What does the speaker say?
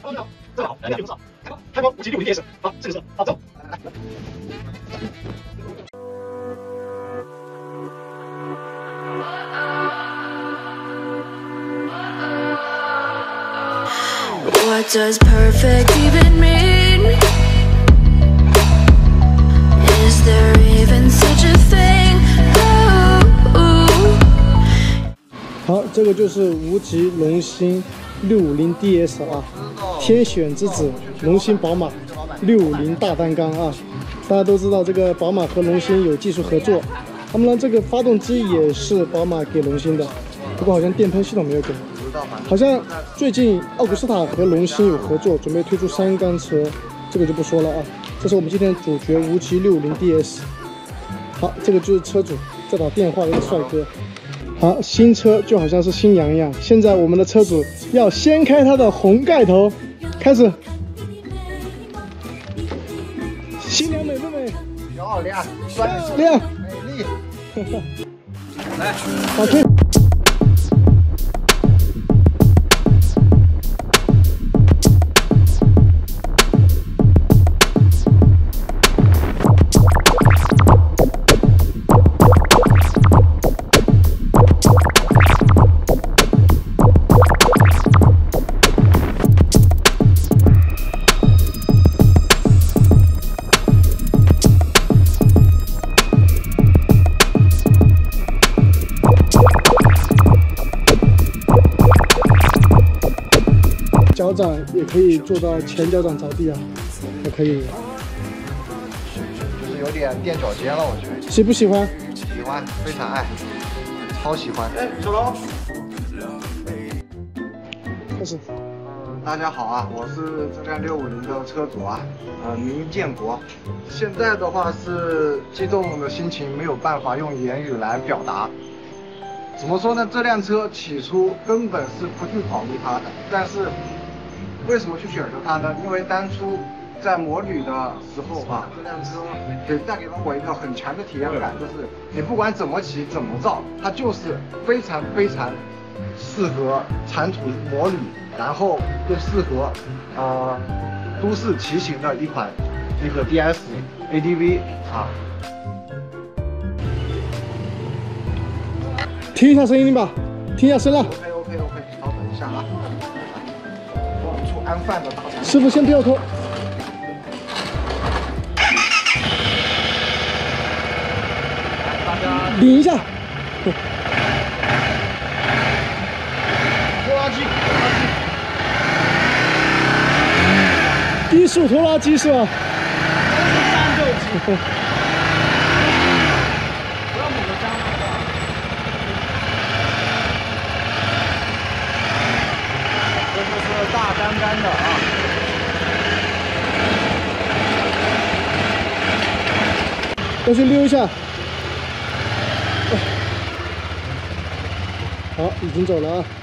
这个好，来2分钟，开关5760DS， 好，这个是好走。 What does perfect even mean? Is there even such a thing? 好，这个就是无极龙芯650DS 啊，天选之子，龙芯宝马650大单缸啊。大家都知道这个宝马和龙芯有技术合作，他们呢这个发动机也是宝马给龙芯的，不过好像电喷系统没有给。好像最近奥古斯塔和龙芯有合作，准备推出3缸车，这个就不说了啊。这是我们今天的主角无极650DS。好，这个就是车主在打电话的一个帅哥。好，新车就好像是新娘一样。现在我们的车主要掀开它的红盖头，开始。新娘美不美？ 漂亮， 漂亮， 美丽。来， 好听。脚掌也可以做到前脚掌着地啊，还可以。 就是有点垫脚尖了，我觉得。 喜不喜欢？ 喜欢，非常爱，超喜欢。 哎，小龙。 开始。 大家好啊，我是这辆650的车主啊，名建国。现在的话是激动的心情没有办法用言语来表达。怎么说呢？这辆车起初根本是不去考虑它的，但是为什么去选择它呢？因为当初在摩旅的时候啊，这辆车带给了我一个很强的体验感，就是你不管怎么骑怎么造，它就是非常适合长途摩旅，然后又适合都市骑行的一个 DS ADV 啊。 听一下声音吧，听一下声浪。 OK， 稍等一下啊。往出安放的大长。 师傅先不要拖。 大家拧一下。 拖拉机。 低速拖拉机是吧？ 战斗机。不要猛地加那个。这就是大单杆的啊。 要去溜一下。好，已经走了啊。